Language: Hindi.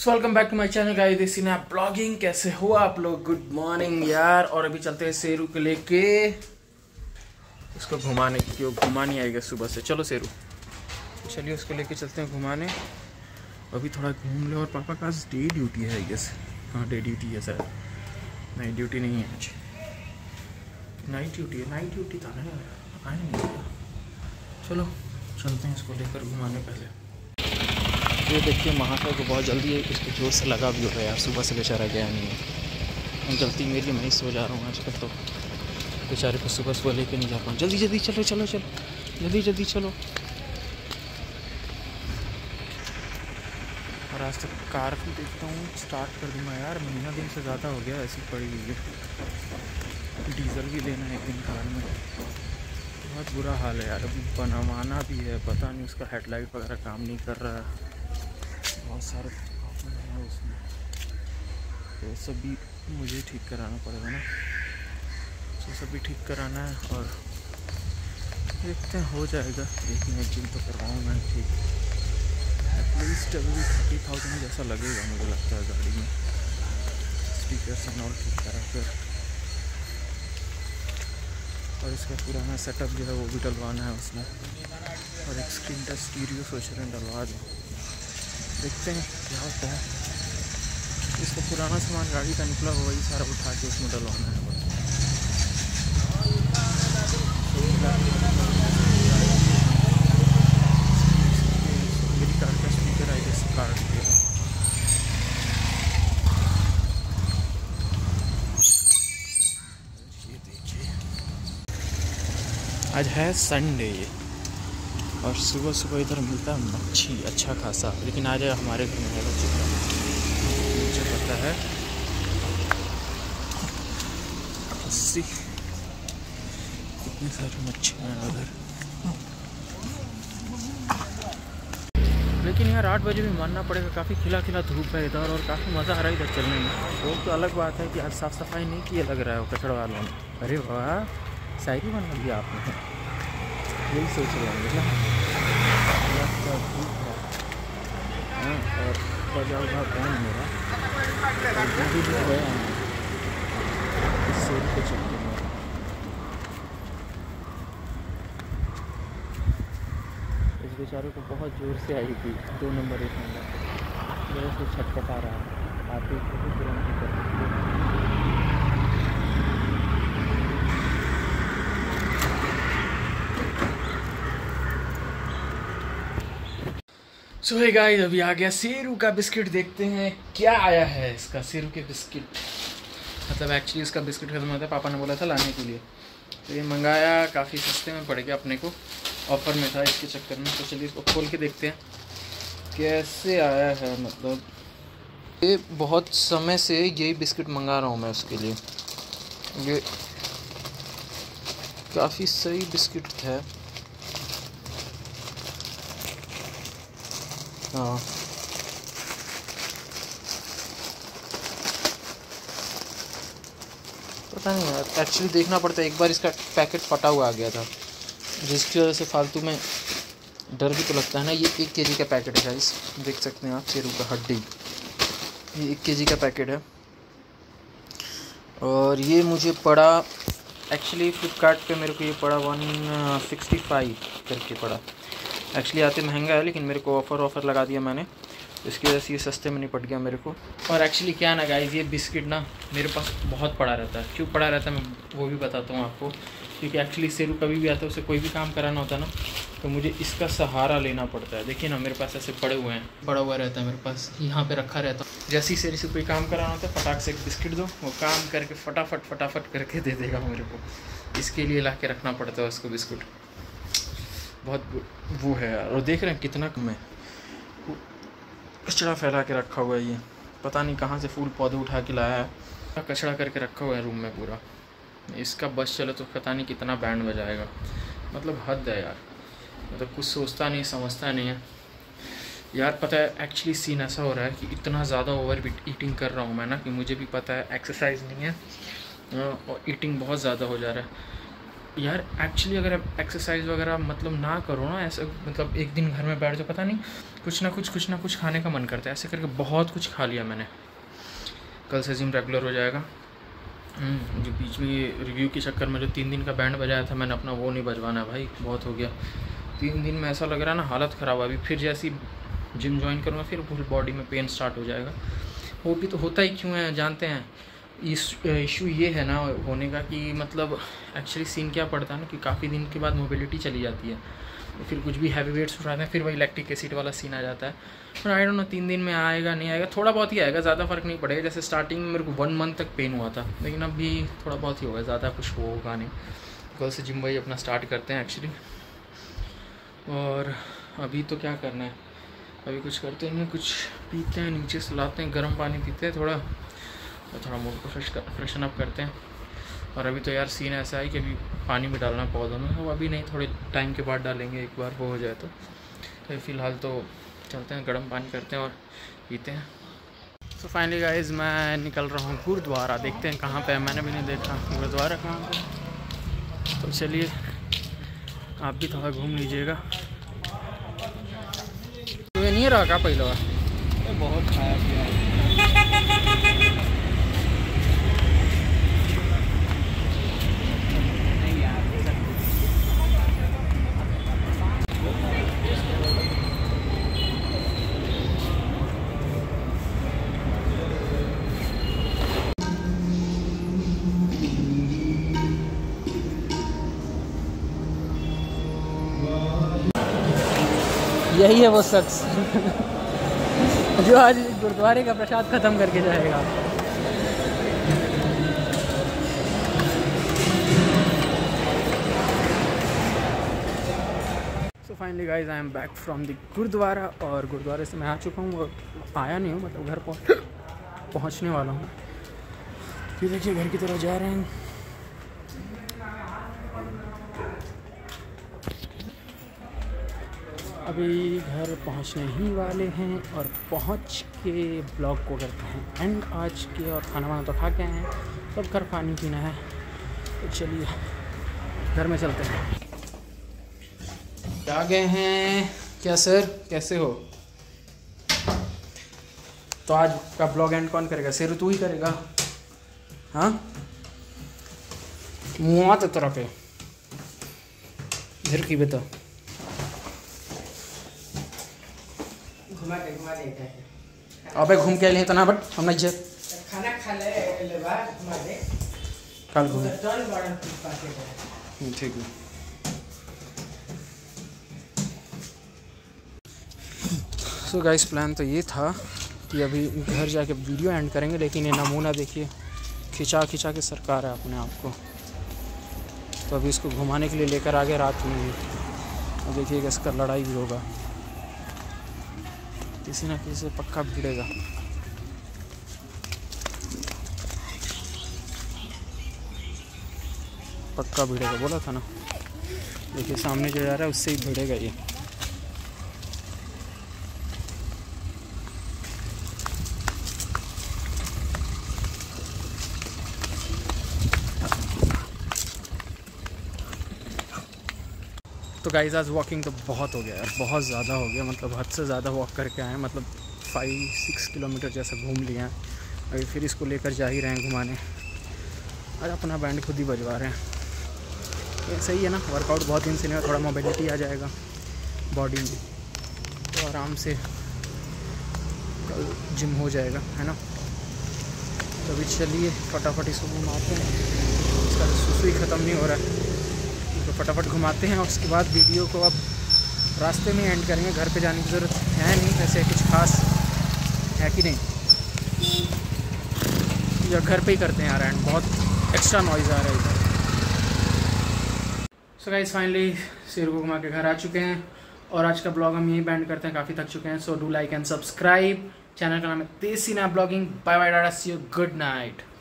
So welcome back to my channel guys, this is blogging. कैसे हो आप लोग? गुड मॉर्निंग यार। और अभी चलते हैं शेरू को लेके, उसको घुमाने, क्यों घुमाने आएगा सुबह से। चलो शेरू, चलिए उसको लेके चलते हैं घुमाने। अभी थोड़ा घूम ले। और पापा का आज डे ड्यूटी है, गेस। हाँ, डे ड्यूटी है सर, नाइट ड्यूटी नहीं है आज। नाइट ड्यूटी है, नाइट ड्यूटी था ना, आए नहीं। चलो चलते हैं इसको लेकर घुमाने। पहले ये देखिए महाकाल को बहुत जल्दी है, इसको जोर से लगा भी हो गया यार। सुबह से बेचारा गया नहीं है, गलती मेरी, मैं ही सो जा रहा हूँ आजकल। तो बेचारे को सुबह सुबह लेके नहीं जा पाऊँ। जल्दी जल्दी चलो चलो चलो, जल्दी जल्दी चलो। और आज तक कार भी देखता हूँ, स्टार्ट कर दूँगा यार। महीना दिन से ज़्यादा हो गया ऐसी पड़ी हुई है। डीजल भी लेना है एक दिन कार में। बहुत बुरा हाल है यार। अभी बनवाना भी है, पता नहीं उसका हेडलाइट वगैरह काम नहीं कर रहा है। बहुत सारे प्रॉब्लम है उसमें, तो सब भी मुझे ठीक कराना पड़ेगा ना। तो सब भी ठीक कराना है और देखते हैं हो जाएगा। लेकिन एक दिन तो करवाऊँ मैं ठीक। एटलीस्ट अभी 30,000 जैसा लगेगा मुझे लगता है गाड़ी में। स्पीकर एंड ऑल ठीक करा फिर, और इसका पुराना सेटअप जो है वो भी डलवाना है उसमें। और एक स्क्रीन टच स्टीरियो सोच रहे हैं डलवा दें। देखते हैं क्या होता है। इसका पुराना सामान गाड़ी का निकला हुआ, वही सारा उठा के उसमें डलवाना है बस। मेरी कार का स्पीकर आई गेस कार दिया। ये देखिए, आज है संडे और सुबह सुबह इधर मिलता है मच्छी अच्छा खासा। लेकिन आज हमारे घर में है चिकन, मुझे पता है। 80 कितनी सारी मच्छी हैं उधर। लेकिन यार 8 बजे भी मानना पड़ेगा, काफ़ी खिला खिला धूप है इधर और काफ़ी मज़ा आ रहा है इधर चलने में। वो तो अलग बात है कि आज साफ़ सफाई नहीं की लग रहा है वो कचड़ा वालों ने। अरे वाह, शायरी बना दिया आपने, यही सोच रहे होंगे ना। हाँ, और बजा हुआ कौन मेरा भी गया इससे के चलते में। इस बेचारे को बहुत ज़ोर से आई थी 2 नंबर 1 नंबर, मेरे से छटपटा रहा है। आप एक भी तुरंत ही कर सकते हैं। सो हे गाइस, अभी आ गया शेरू का बिस्किट। देखते हैं क्या आया है इसका। शेरू के बिस्किट, मतलब एक्चुअली इसका बिस्किट खत्म होता है, पापा ने बोला था लाने के लिए, तो ये मंगाया। काफ़ी सस्ते में पड़ गया अपने को, ऑफ़र में था इसके चक्कर में। तो चलिए इसको खोल के देखते हैं कैसे आया है। मतलब ये बहुत समय से यही बिस्किट मंगा रहा हूँ मैं उसके लिए। ये काफ़ी सही बिस्किट है। हाँ, पता नहीं यार, एक्चुअली देखना पड़ता है। एक बार इसका पैकेट फटा हुआ आ गया था, जिसकी वजह से फालतू में डर भी तो लगता है ना। ये 1 kg का पैकेट है गाइस, देख सकते हैं आप। शेरू का हड्डी, ये 1 kg का पैकेट है। और ये मुझे पड़ा एक्चुअली फ्लिपकार्ट पे, मेरे को ये पड़ा 165 करके पड़ा। एक्चुअली आते महंगा है, लेकिन मेरे को ऑफ़र लगा दिया मैंने, इसकी वजह से ये सस्ते में नहीं पड़ गया मेरे को। और एक्चुअली क्या ना गाइस, ये बिस्किट ना मेरे पास बहुत पड़ा रहता है। क्यों पड़ा रहता है मैं वो भी बताता हूँ आपको। क्योंकि एक्चुअली शेरू कभी भी आता है, उसे कोई भी काम कराना होता है ना, तो मुझे इसका सहारा लेना पड़ता है। देखिए ना, मेरे पास ऐसे पड़े हुए हैं, पड़ा हुआ रहता है मेरे पास, यहाँ पे रखा रहता है। जैसे ही शेरू से कोई काम कराना होता है, फटाक से एक बिस्किट दो, वो काम करके फटाफट करके दे देगा मेरे को। इसके लिए ला के रखना पड़ता है उसको बिस्कुट। बहुत वो है यार। और देख रहे हैं कितना कम है, कचरा फैला के रखा हुआ है। ये पता नहीं कहाँ से फूल पौधे उठा के लाया है, कचरा करके रखा हुआ है रूम में पूरा। इसका बस चलो तो पता नहीं कितना बैंड बजाएगा। मतलब हद है यार, मतलब कुछ सोचता नहीं समझता नहीं है यार। पता है एक्चुअली सीन ऐसा हो रहा है कि इतना ज़्यादा ओवर ईटिंग कर रहा हूँ मैं ना, कि मुझे भी पता है एक्सरसाइज नहीं है और ईटिंग बहुत ज़्यादा हो जा रहा है। यार एक्चुअली अगर आप एक्सरसाइज वगैरह मतलब ना करो ना, ऐसे मतलब एक दिन घर में बैठ जाओ, पता नहीं कुछ ना कुछ खाने का मन करता है। ऐसे करके बहुत कुछ खा लिया मैंने। कल से जिम रेगुलर हो जाएगा। जो बीच में रिव्यू के चक्कर में जो 3 दिन का बैंड बजाया था मैंने अपना, वो नहीं बजवाना है भाई, बहुत हो गया। 3 दिन में ऐसा लग रहा है ना हालत ख़राब। अभी फिर जैसी जिम ज्वाइन करूँगा फिर फुल बॉडी में पेन स्टार्ट हो जाएगा। वो भी तो होता ही क्यों है जानते हैं। इशू ये है ना होने का कि मतलब एक्चुअली सीन क्या पड़ता है ना कि काफ़ी दिन के बाद मोबिलिटी चली जाती है, तो फिर कुछ भी हैवी वेट्स उठाते हैं, फिर वही लैक्टिक एसिड वाला सीन आ जाता है। पर आई डोंट नो 3 दिन में आएगा नहीं आएगा, थोड़ा बहुत ही आएगा, ज़्यादा फ़र्क नहीं पड़ेगा। जैसे स्टार्टिंग में मेरे को 1 मंथ तक पेन हुआ था, लेकिन अभी थोड़ा बहुत ही होगा, ज़्यादा कुछ होगा नहीं। कल से जिम भाई अपना स्टार्ट करते हैं एक्चुअली। और अभी तो क्या करना है, अभी कुछ करते नहीं, कुछ पीते हैं, नीचे से लाते हैं, गर्म पानी पीते हैं थोड़ा, और थोड़ा मूड को फ्रेशन अप करते हैं। और अभी तो यार सीन ऐसा है कि अभी पानी भी डालना है पौधों में, वो अभी नहीं, थोड़े टाइम के बाद डालेंगे एक बार वो हो जाए तो फ़िलहाल तो चलते हैं, गर्म पानी करते हैं और पीते हैं। तो फाइनली गाइज मैं निकल रहा हूँ गुरुद्वारा, देखते हैं कहाँ पे है, मैंने भी नहीं देखा गुरुद्वारा कहाँ पे। तो चलिए आप भी थोड़ा घूम लीजिएगा। तो ये नहीं रहा क्या पहले बार, बहुत खाया पिया है। यही है वो शख्स जो आज गुरुद्वारे का प्रसाद ख़त्म करके जाएगा। So finally guys I am back from the gurudwara, और गुरुद्वारे से मैं आ चुका हूँ, और आया नहीं हूँ, मतलब घर पहुँचने वाला हूँ। फिर देखिए घर की तरफ जा रहे हैं। अभी घर पहुंचने ही वाले हैं, और पहुंच के ब्लॉग को करते हैं एंड आज के, और खाना वाना तो खा के आए हैं, तब घर पानी पीना है। तो चलिए घर में चलते हैं। आ गए हैं। क्या सर कैसे हो? तो आज का ब्लॉग एंड कौन करेगा? सर तू ही करेगा? हाँ मुँह तो तरह पे इधर की बता। घुमा दे अबे घूम के लिए तना बट हम नहीं खाना खा ले बाद घुमा दे कल घूम चल बड़ा ठीक है। सो गाइस प्लान तो ये था कि अभी घर जाके वीडियो एंड करेंगे, लेकिन ये नमूना देखिए खिंचा के सरकार है अपने आप को। तो अभी इसको घुमाने के लिए लेकर आ गए रात में भी, और देखिएगा इसका लड़ाई भी होगा, किसी ना किसी से पक्का भिड़ेगा। पक्का भिड़ेगा, बोला था ना। देखिए सामने जो जा रहा है उससे ही भिड़ेगा ये। तो गाइस आज वॉकिंग तो बहुत हो गया यार, बहुत ज़्यादा हो गया, मतलब हद से ज़्यादा वॉक करके आए हैं, मतलब 5-6 किलोमीटर जैसा घूम लिया है। अभी फिर इसको लेकर जा ही रहे हैं घुमाने, आज अपना बैंड खुद ही बजवा रहे हैं। ये सही है ना, वर्कआउट बहुत दिन से नहीं, थोड़ा मोबिलिटी आ जाएगा बॉडी में, तो आराम से कल जिम हो जाएगा, है ना। तो अभी चलिए फटाफट इसको घुमाते हैं, इसका सुसु ही ख़त्म नहीं हो रहा है, तो फटाफट घुमाते हैं। और उसके बाद वीडियो को अब रास्ते में एंड करेंगे, घर पे जाने की ज़रूरत है नहीं, वैसे कुछ खास है कि नहीं, या घर पे ही करते हैं यार एंड, बहुत एक्स्ट्रा नॉइज़ आ रहा है इधर। सो गाइस फाइनली शेर को घुमा के घर आ चुके हैं, और आज का ब्लॉग हम यहीं बैंड करते हैं, काफ़ी थक चुके हैं। So do like and subscribe, channel का नाम है देसी ना blogging. Bye bye tata, see you, good night.